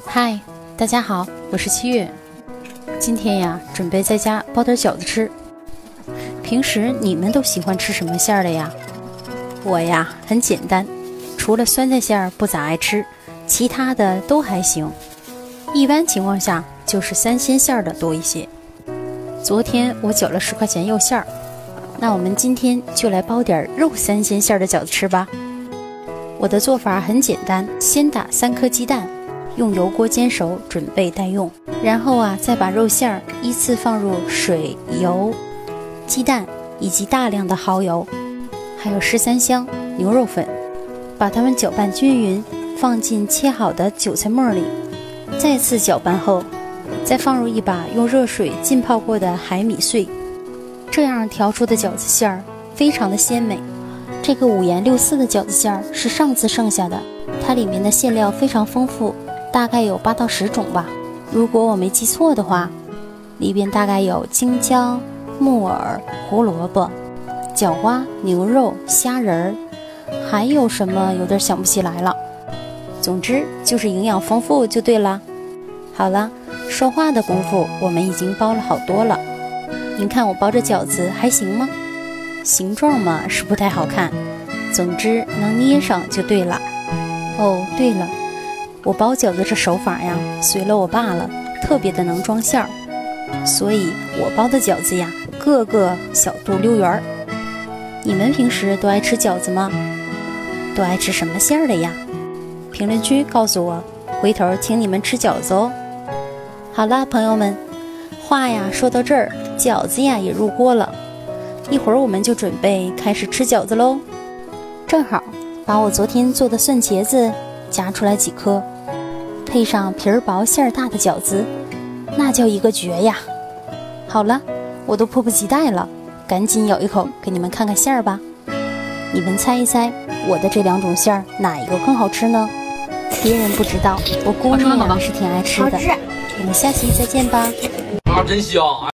嗨，大家好，我是七月。今天呀，准备在家包点饺子吃。平时你们都喜欢吃什么馅儿的呀？我呀，很简单，除了酸菜馅儿不咋爱吃，其他的都还行。一般情况下就是三鲜馅儿的多一些。昨天我缴了10块钱肉馅儿，那我们今天就来包点肉三鲜馅儿的饺子吃吧。我的做法很简单，先打3颗鸡蛋，用油锅煎熟，准备待用。然后再把肉馅儿依次放入水、油、鸡蛋以及大量的蚝油，还有13香、牛肉粉，把它们搅拌均匀，放进切好的韭菜末里。再次搅拌后，再放入一把用热水浸泡过的海米碎，这样调出的饺子馅儿非常的鲜美。这个5颜6色的饺子馅儿是上次剩下的，它里面的馅料非常丰富，大概有8到10种吧。如果我没记错的话，里边大概有京椒、木耳、胡萝卜、角蛙、牛肉、虾仁儿，还有什么有点想不起来了。总之就是营养丰富就对了。好了，说话的功夫我们已经包了好多了。您看我包这饺子还行吗？形状嘛是不太好看，总之能捏上就对了。哦，对了，我包饺子这手法呀，随了我爸了，特别的能装馅儿，所以我包的饺子呀，个个小肚溜圆。你们平时都爱吃饺子吗？都爱吃什么馅儿的呀？评论区告诉我，回头请你们吃饺子哦。好了，朋友们，话呀说到这儿，饺子呀也入锅了，一会儿我们就准备开始吃饺子喽。正好把我昨天做的蒜茄子夹出来几颗，配上皮儿薄馅儿大的饺子，那叫一个绝呀！好了，我都迫不及待了，赶紧咬一口给你们看看馅儿吧。你们猜一猜，我的这2种馅儿哪一个更好吃呢？别人不知道，我姑娘是挺爱吃的。我们下期再见吧。 啊，真香！